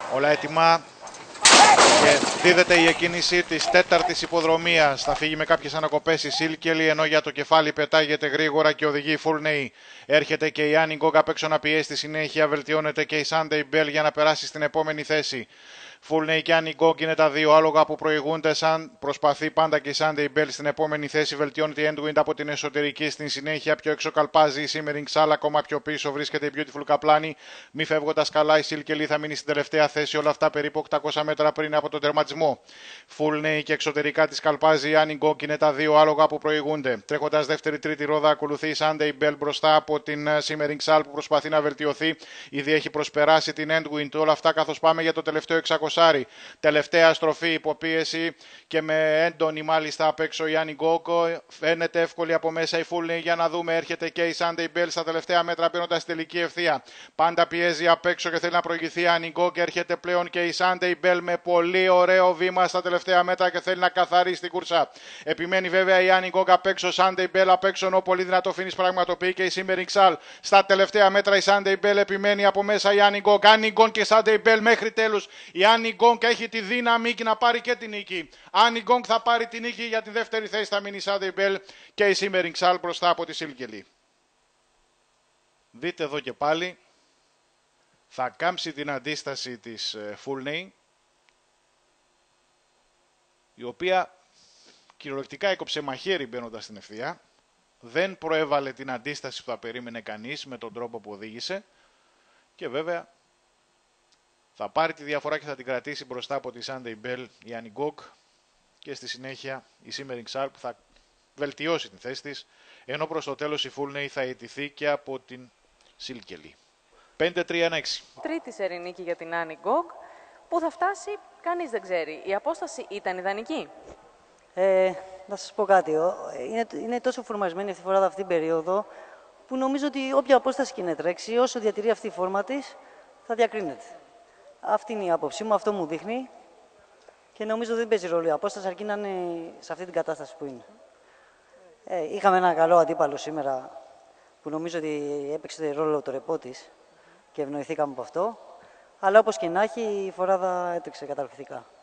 Όλα έτοιμα και δίδεται η εκκίνηση της τέταρτης υποδρομίας. Θα φύγει με κάποιες ανακοπές η Σίλκελη, ενώ για το κεφάλι πετάγεται γρήγορα και οδηγεί η Φούλνεϊ. Έρχεται και η Άννη Γκόγκ απ' έξω να πιέσει, στη συνέχεια βελτιώνεται και η Σάντεϊ Μπέλ για να περάσει στην επόμενη θέση. Φούλνεϊ και Άννη Γκόγκ είναι τα δύο άλογα που προηγούνται. Σαν προσπαθεί πάντα και η Σάντεϊ Μπέλ στην επόμενη θέση. Βελτιώνεται η Έντουιντ από την εσωτερική. Στην συνέχεια πιο έξω καλπάζει η Simmering Sal. Ακόμα πιο πίσω βρίσκεται η Beautiful Καπλάνη. Μη φεύγοντα καλά, η Σίλκελη θα μείνει στην τελευταία θέση. Όλα αυτά περίπου 800 μέτρα πριν από τον τερματισμό. Φούλνεϊ και εξωτερικά τη καλπάζει η Άννη Γκόγκ. Είναι τα δύο άλογα που προηγούνται. Τρέχοντα δεύτερη-τρίτη ρόδα, ακολουθεί η Σάντεϊ Μπέλ μπροστά από την Simmering Sal που προσπαθεί να βελτιωθεί. Ήδη έχει προσπεράσει την Έντουιντ. Όλα αυτά καθώς πάμε για το τελευταίο 600. Τελευταία στροφή, υποπίεση και με έντονη μάλιστα απ' έξω η Άννη Γκόγκ. Φαίνεται εύκολη από μέσα η Φούλνεϊ. Για να δούμε, έρχεται και η Σάντεϊ Μπέλ στα τελευταία μέτρα μπαίνοντας στη τελική ευθεία. Πάντα πιέζει απ' έξω και θέλει να προηγηθεί η Άννη Γκόγκ. Έρχεται πλέον και η Σάντεϊ Μπέλ με πολύ ωραίο βήμα στα τελευταία μέτρα και θέλει να καθαρίσει την κούρσα. Επιμένει βέβαια η Άννη Γκόγκ απ' έξω, Σάντεϊ Μπέλ απ' έξω, ενώ πολύ δυνατό φίνις πραγματοποιεί και η Simmering Sal. Στα τελευταία μέτρα η Σάντεϊ Μπέλ, επιμένει από μέσα η Άννη Γκόγκ. Άννη Γκόγκ και Σάντεϊ Μπέλ μέχρι τέλους. Η Άννη Γκόγκ έχει τη δύναμη και να πάρει και την νίκη. Άννη Γκόγκ θα πάρει την νίκη, για τη δεύτερη θέση θα μείνει η Σάντεϊ Μπέλ και η Simmering Sal μπροστά από τη Σίλκελη. Δείτε εδώ και πάλι, θα κάμψει την αντίσταση της Φούλνεϊ, η οποία κυριολεκτικά έκοψε μαχαίρι μπαίνοντας στην ευθεία. Δεν προέβαλε την αντίσταση που θα περίμενε κανείς με τον τρόπο που οδήγησε και βέβαια θα πάρει τη διαφορά και θα την κρατήσει μπροστά από τη Σάντεϊ Μπέλ η Άννη Γκόγκ και στη συνέχεια η Simmering Sal που θα βελτιώσει την θέση της, ενώ προς το τέλος η Φούλνεϊ θα ιτηθεί και από την Σίλκελη. 5-3-1-6. Τρίτη σερί νίκη για την Άννη Γκόγκ. Πού θα φτάσει, κανείς δεν ξέρει. Η απόσταση ήταν ιδανική. Να σας πω κάτι. Είναι τόσο φορμαρισμένη αυτή τη φορά, αυτή την περίοδο, που νομίζω ότι όποια απόσταση και να τρέξει, όσο διατηρεί αυτή η φόρμα της, θα διακρίνεται. Αυτή είναι η άποψή μου, αυτό μου δείχνει. Και νομίζω δεν παίζει ρόλο η απόσταση, αρκεί να είναι σε αυτή την κατάσταση που είναι. Είχαμε ένα καλό αντίπαλο σήμερα, που νομίζω ότι έπαιξε ρόλο το ρεπό της και ευνοηθήκαμε από αυτό. Αλλά όπως και να έχει, η φοράδα έτρεξε καταπληκτικά.